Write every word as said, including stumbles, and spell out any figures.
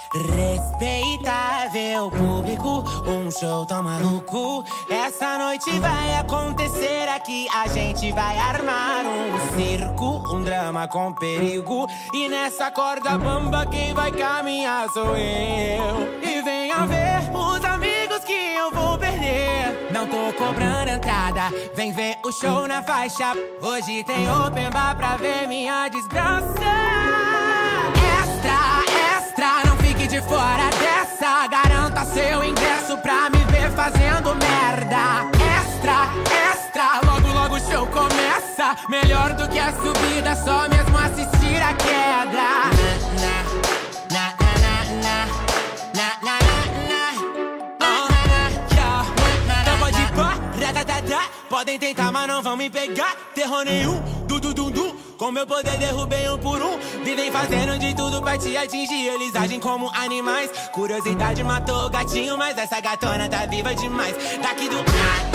Respeitável público, um show tão maluco. Essa noite vai acontecer aqui. A gente vai armar um circo, um drama com perigo. E nessa corda bamba quem vai caminhar sou eu. E venha ver os amigos que eu vou perder. Não tô cobrando entrada, vem ver o show na faixa. Hoje tem open bar pra ver minha desgraça. Extra, extra, não fique de fora dessa. Garanta seu ingresso pra me ver fazendo merda. Extra, extra, logo logo o show começa. Melhor do que a subida, só mesmo assistir a queda. Na, na, na, na, na, na, na, podem tentar, mas não vão me pegar. Terror nenhum, du du du du. Com meu poder derrubei um por um. Vivem fazendo de tudo pra te atingir. Eles agem como animais. Curiosidade matou o gatinho, mas essa gatona tá viva demais. Daqui do